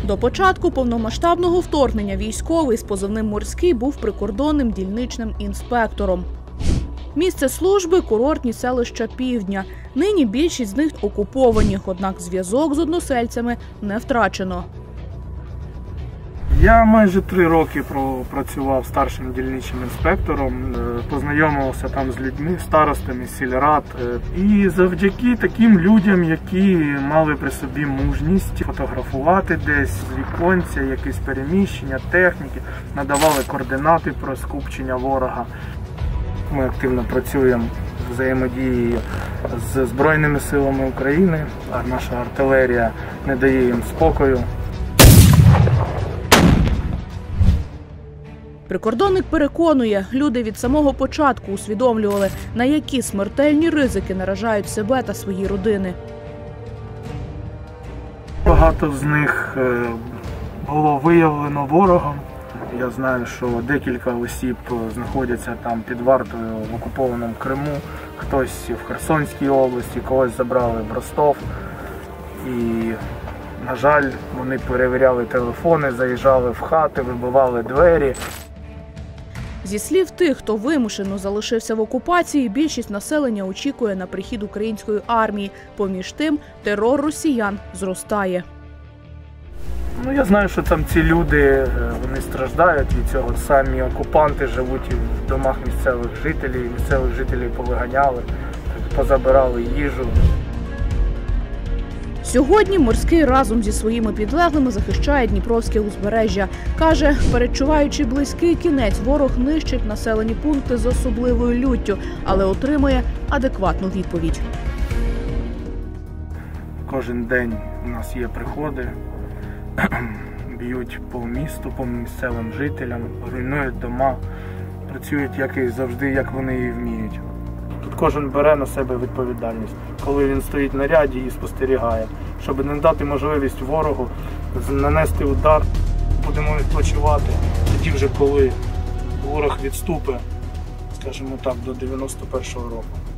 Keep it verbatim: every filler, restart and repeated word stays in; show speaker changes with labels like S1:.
S1: До початку повномасштабного вторгнення військовий з позивним «Морський» був прикордонним дільничним інспектором. Місце служби – курортні селища Півдня. Нині більшість з них окуповані, однак зв'язок з односельцями не втрачено.
S2: Я майже три роки працював старшим дільничним інспектором, познайомився там з людьми, старостами, сільрад. І завдяки таким людям, які мали при собі мужність фотографувати десь з віконця, якісь переміщення, техніки, надавали координати про скупчення ворога. Ми активно працюємо в взаємодії з Збройними силами України, а наша артилерія не дає їм спокою.
S1: Прикордонник переконує, люди від самого початку усвідомлювали, на які смертельні ризики наражають себе та свої родини.
S2: Багато з них було виявлено ворогом. Я знаю, що декілька осіб знаходяться там під вартою в окупованому Криму, хтось в Херсонській області, когось забрали в Ростов. І, на жаль, вони перевіряли телефони, заїжджали в хати, вибивали двері.
S1: Зі слів тих, хто вимушено залишився в окупації, більшість населення очікує на прихід української армії. Поміж тим, терор росіян зростає.
S2: Ну, я знаю, що там ці люди, вони страждають від цього. Самі окупанти живуть в домах місцевих жителів, місцевих жителів повиганяли, позабирали їжу.
S1: Сьогодні «Морський» разом зі своїми підлеглими захищає Дніпровське узбережжя. Каже, передчуваючи близький кінець, ворог нищить населені пункти з особливою люттю, але отримує адекватну відповідь.
S2: Кожен день у нас є приходи, б'ють по місту, по місцевим жителям, руйнують дома, працюють як і завжди, як вони і вміють. Тут кожен бере на себе відповідальність, коли він стоїть на ряді і спостерігає, щоб не дати можливість ворогу нанести удар. Будемо відпочивати тоді вже, коли ворог відступить, скажімо так, до дев'яносто першого року.